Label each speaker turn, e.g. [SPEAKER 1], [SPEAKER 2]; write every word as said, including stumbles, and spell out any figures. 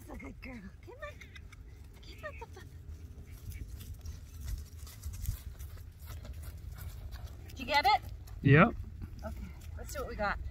[SPEAKER 1] a good girl. Come on. Come on, Papa. Did you get it?
[SPEAKER 2] Yep.
[SPEAKER 1] Okay, let's see what we got.